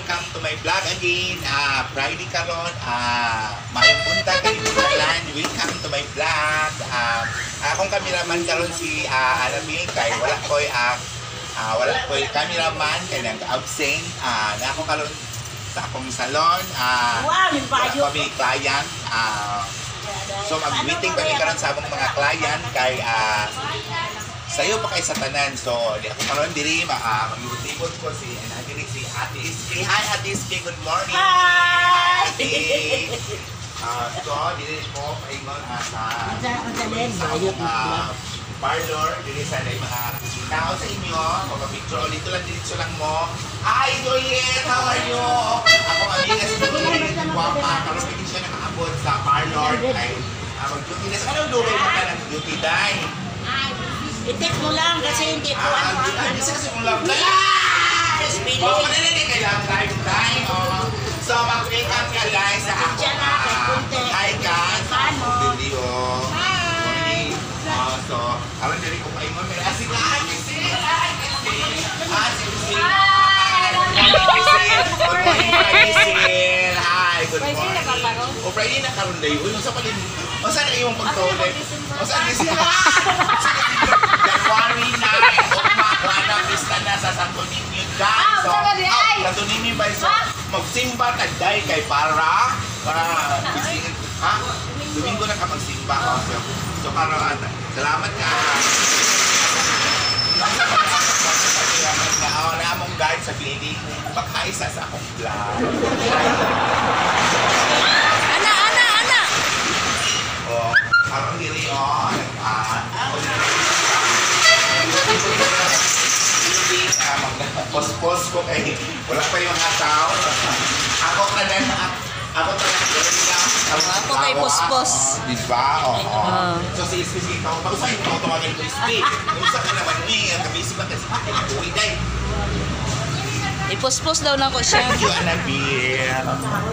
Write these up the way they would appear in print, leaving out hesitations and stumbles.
welcome to my vlog again. Friday karon. Mayong punta kayo lang. Welcome to my vlog. Akong cameraman karon si Anabing kay wala ko'y cameraman kay nag-absent. Ako karon sa akong salon. Wala kami client. So mag-meeting kami karon sa among mga client kay sayo pa kay sa tanan. So di ako karon diri mag-tibot ko si Ate Iski. Hi Ate Iski, good morning. Hi. So diri ko paingon sa parlor diri sa mga tao sa inyo. Magpa-picture dito lang diretso lang mo. Hi Juliet, how are you? Ako amiga si Juliet, guwapa. Karon pwede siya nakaabot sa parlor ay mag-duty na. Anong duty mo ka ng duty day? I-take mo lang kasi hindi ko Hindi kasi kung lang na. Speedy. Oo, hindi kailangan live time. So, mag-wake up ka guys sa ako. Hi guys. Video. Morning. So, alam nyo rin ko pa ingon. May asing lahat. Good morning. Hi, good morning. O, Friday na karon dayo. Uy, sa palin. O, saan na iyong pagtulog? O, saan na siya? January 9, umakwana, pista na sa Santo Niño dyan. So, Santo Niño ba? So, magsimba tagday kay para bisingin. Domingo na ka magsimba. So, para, salamat ka. Na among guide sa clinic, pagkaisa sa akong vlog. Ana! O, parang diri, post ko kay wala pa yung hataw. Ako kay pospos. Diba? So si Iski ikaw, bago sa'yo ikaw tumagal ko Iski. Kung saan ka naman ang kabisip lang kasi uwi day. Ipospos daw na ko siya. Thank you, Anabel.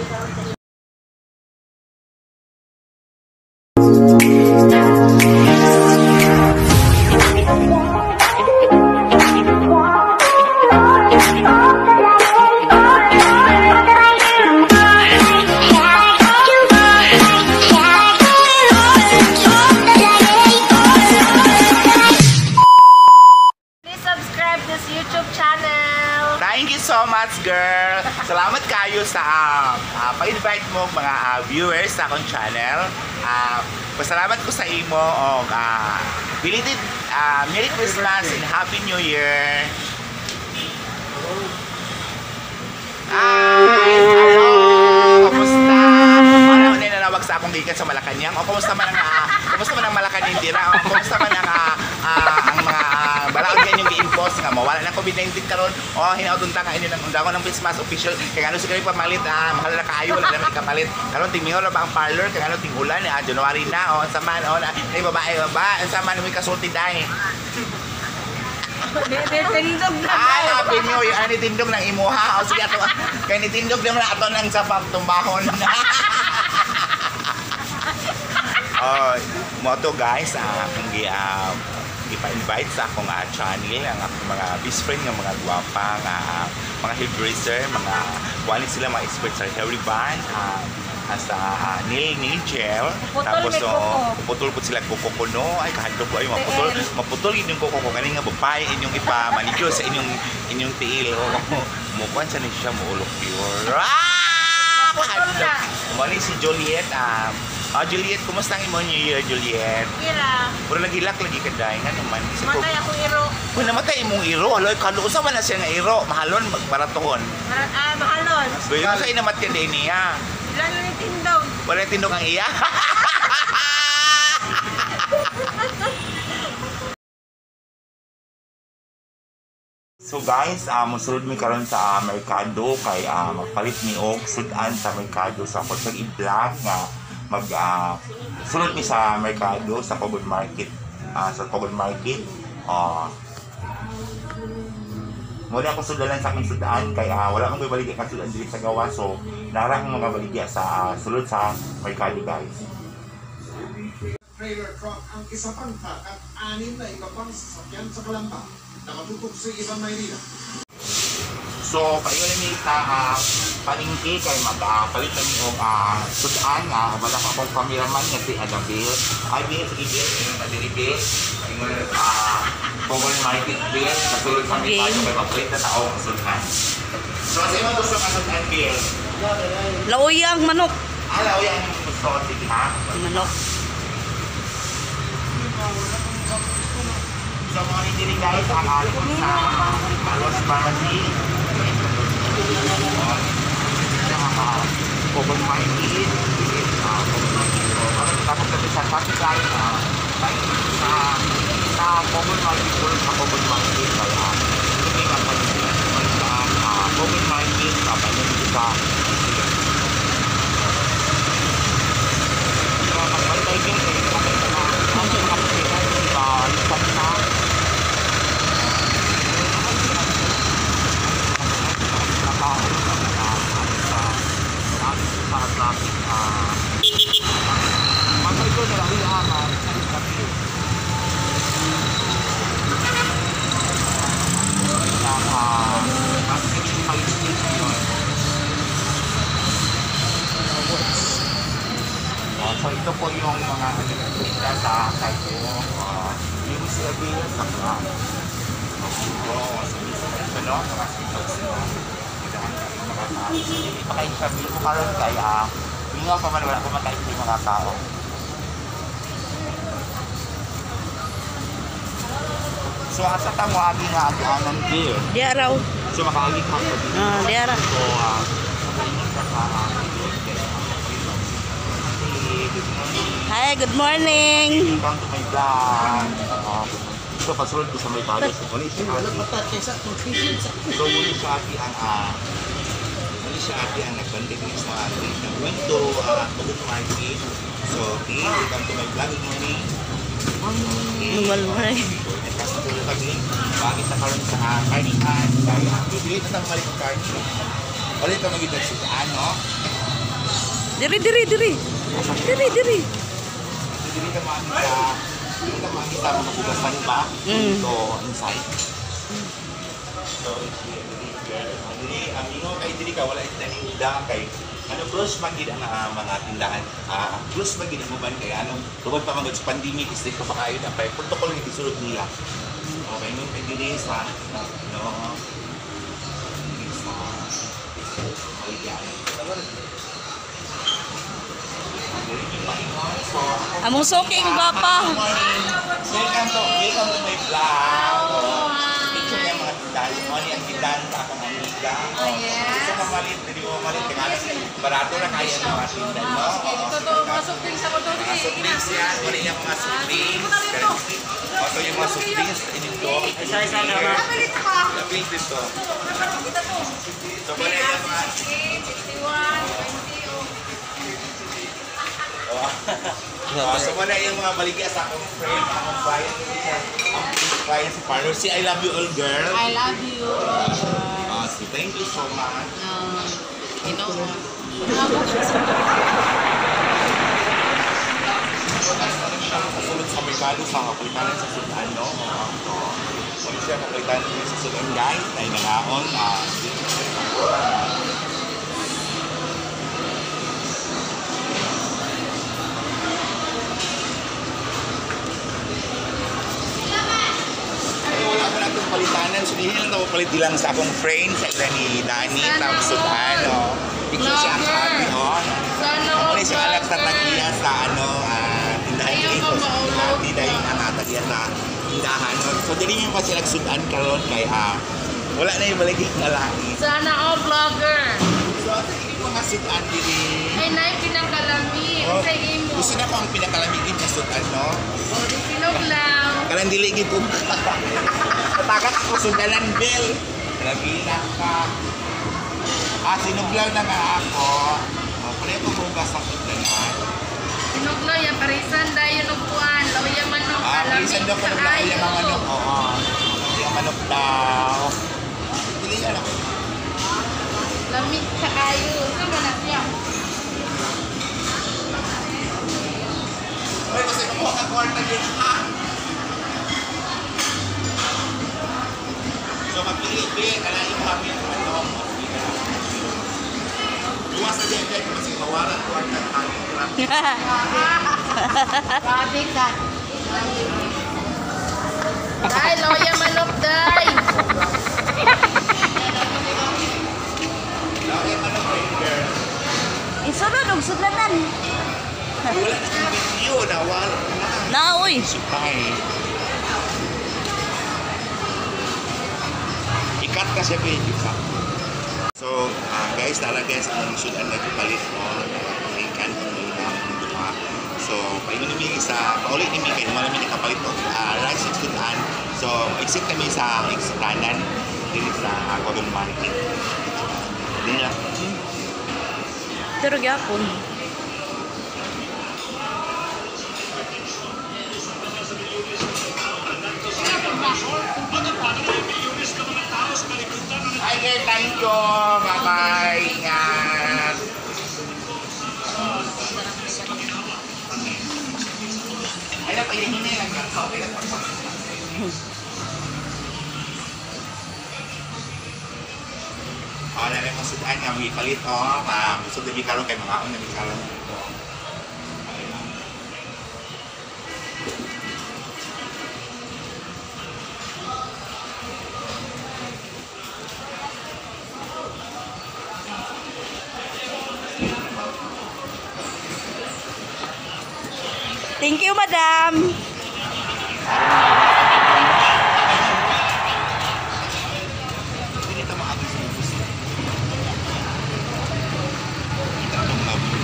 Thank you so much, girl. Salamat kayo sa pa-invite mo mga viewers sa akong channel. Pasalamat ko sa imo og belated Merry Christmas and Happy New Year. Hello! Kamusta? Ano na nanawag sa akong gikan sa Malacanang? O kumusta man ang Malacanang dira? O kumusta man ang mga balaod yan yung gi-impose nga mawala ng COVID-19 karon. O hinaudunta ka ini ng undangon ng Christmas official. Kaya ano siguro pamalit mahal na kaayo wala naman ikapalit. Karon tingmiho na ba ang parlor? Kaya ano tingulan January na o sa man o ay babae ba sa man mo kasulti dai. Tindog na. Happy New Year. Ani tindog ng imuha. O sige ato. Kaya ni tindog lang na ato ng sa pagtumbahon. Mo to guys, kung ipa-invite sa akong channel ang akong mga best friend ng mga guwapa mga hairdresser, mga wali sila mga expert sa hair reband, sa nail gel, tapos puputol po sila kuko kuno ay kahadlo po ay maputol inyong kuko ko kani nga babae inyong ipa-manicure sa inyong tiil mukuan sa siya muulok pure mali si Juliet. Juliet, kumusta ang imo New Year, Juliet? Ira. Puro nagilak lagi ka dahil nga naman. Matay ako iro. Kung namatay imong iro, aloy, kaluusa man na siya nga iro. Mahalon, magbaratohon. Mahalon. Gawin mo sa inamatyan din niya. Wala na yung tindog. Wala yung tindog ang iya. So guys, musulod mi karon sa merkado kay magpalit mi og sudan sa merkado sa so, i-vlog nga sulod mi sa merkado sa Cogon Market muna ako sudalan sa aking sudan kay wala akong baligya ka sudan dito sa gawa so nara akong mga baligya sa sulod sa merkado guys. Trailer truck ang isa pang truck at 6 na iba pang sasakyan sa Kalamba. Nakatutok sa ibang Maynila. So, paingon ni sa paningki kay magpalit na niyo sudan nga wala pa akong cameraman nga si Adabil. Ay Bill, sige Bill, madiri Bill. Paingon Power Market Bill, kasulod kami pa kay magpalit na tao ang sudan. So, sa imo gusto ka sudan Bill? Lauyang manok. Alaw yan yung gusto ko sige ha? Manok. So, mga hindi guys, ang ating sa Alos Pharmacy. Open minded. Tapos kasi sa traffic light, sa open minded po sa open minded. Kaya, hindi nga po sa open minded, kapag hindi sa pag-balik din, kapag na ang kapasitan, lipat na sa traffic matay ko na lang ilahan kasi hindi pag-isip yun. So ito po yung mga nagkita sa site ko. Yung sabihin sa mga mga sitos ipaka-interview ko karon kaya hindi pa man wala kumakain yung mga tao. So asa ta mo agi nga agianan di. Di araw. So makaagi ka po. Di araw. So Hi, good morning. welcome to my vlog. So pasulod ko sa may bagay. So muli siya ati ang nagbandig ni sa atin ng window Open Market. So, welcome to my vlog. Good morning. Good morning. Nagpasatuloy kami. Bakit na karoon sa karnihan. Kaya, bibili na tayo malit ng karnihan. Ulit ka magiging nagsitaan, no? Diri. Bibili ka makikita mga bugasan ba? Ito, inside. So, amigo kay diri ka wala itinda kay ano close magid ang mga tindahan close magid ang uban kay ano tungod pa magud sa pandemic isip pa kayo na kay protocol ni isulod nila okay no kay diri sa no sa Malian Among soking bapa. Welcome to my vlog. Picture yung mga tindahan. Ano yung tindahan sa akong amiga. Gusto mo malit, hindi mo malit. Barato na kaya ng mga tindahan, no? Mga soft drinks ako doon. Mga soft drinks yan. Wala yung mga soft drinks. Ito yung mga soft drinks. Inito. Isa-isa naman. Lapit dito. So, wala yung mga... 61, 20, so wala yung mga baligya sa akong friend, akong client si Parlor. Si I love you all girl. I love you. So thank you so much. Kasulod sa merkado sa kapulitan sa Sudan, no? Wala siya kapulitan sa Sudan, guys. Ay nangaon. Palitanan, so hindi lang ito palit lang sa akong friend, sa ila ni Dani, tapos Sudan, no? Picture siya ang happy, no? Muna siya anak sa tagiya sa, tindahan dito. Tindahan yung tagiya sa tindahan, no? So, dili mo pa sila Sudan karon kay, wala na yung balik yung lalaki. Sana all vlogger. So, hindi mo nga Sudan, dili. Ay, na yung pinakalamig. Sa imo. Gusto na ko ang pinakalamigin na Sudan, no? O, di sinuglaw. Karang dili gito. Tagat ako Sudanan, Bill. Nagila ka. Sinuglaw na nga ako. Pareho ko bugas sa Sudanan. Sinuglaw, yung parisan dahil yung upuan. Lauya manok. Parisan daw ko na lauya ang manok. Oo. Lauya manok daw. Dili yan ako. Lamig sa kayo. Saan ba na siya? Uy, kasi kumuha ka kwarta din, ha? So, magpili-pili ka na yung kami ng manok. kay kasi mawala ko ang kakain. Grabe ka. Day, loya manok, day. Lagi man ang burger. Isunod og sudlanan. Wala na kang video, nawala na. Naoy. Supay. Ikat ka siya, baby. So, guys, talaga ang sudan na kapalit mo. Ikan kung may duha. So, paingon namin sa, paulit namin kayo, malamig na kapalit mo. Rice and sudan. So, exit kami sa Extranan. Dili sa Golden Market. Dili lang. Pero gyapon. Hi guys, thank you. Bye-bye. Ingat. Ay, napailin na lang. Okay na po. Na rin mga sudan nga mga ipalit. Gusto na bikalong kay mga on na bikalong. Thank you, madam. Hindi ka maabot sa gusto. Kita itong labo.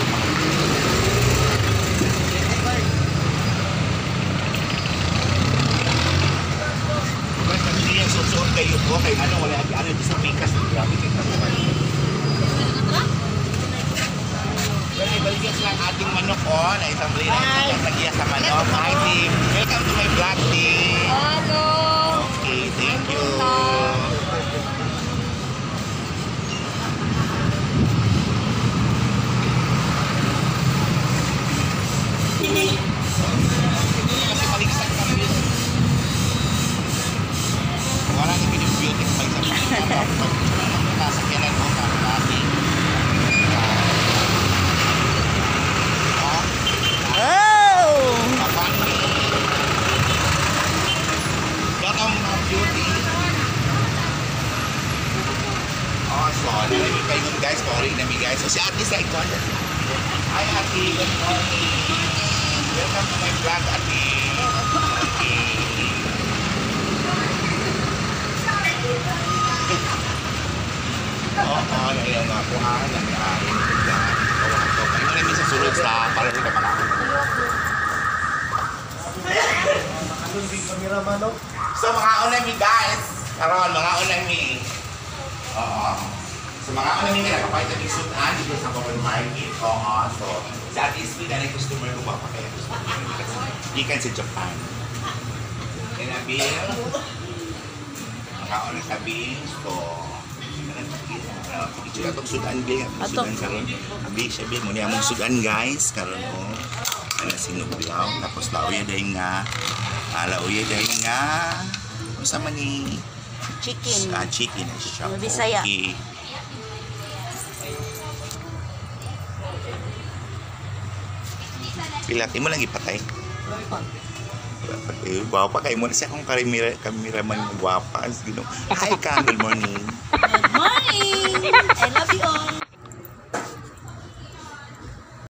Basta hindi yung susuot kayo po. Kay ano, wala ano sa pikas. Grabe kayo kasukan. Pero ibaligyan lang ating manok na isang blade na nagiya sa manok. Hi team! Welcome to my vlog team! Hello. Okay, thank you! Kasi maligsan kami. Wala na pinag-beauty sa nasa kailan mo ka natin. Oh! Welcome to beauty. So, nalimit kayo nun guys. Sorry namin guys. So, si Ate sa ikon. Hi Ate, good morning. Welcome to my vlog, Ate. Okay. Ngayon nga po nangyari. Kawato. Kayo namin sa sulod sa palaro ka pala. So, mga unami guys. Karon, mga unami. Oo. So, mga unami nga nakapahit na bisutan dito sa Golden Market. Oo. So, sa Ate Speed, na customer ko ba pa kaya customer ko? Ikan sa Japan. Kinabil. Mga unang sabihin. So, itsura itong sudan guys. Sudan karon. Abi siya bin mo niya mong sudan guys. Karon o. Ano sinublaw. Tapos lauya dahil nga. Lauya dahil nga. Ano sama ni? Chicken. Chicken na siya. Bisaya. Okay. Pilati mo lang ipatay. Guwapa kayo muna siya kung kameraman mo guwapa. Hi Kang, good morning. Good morning. I love you all.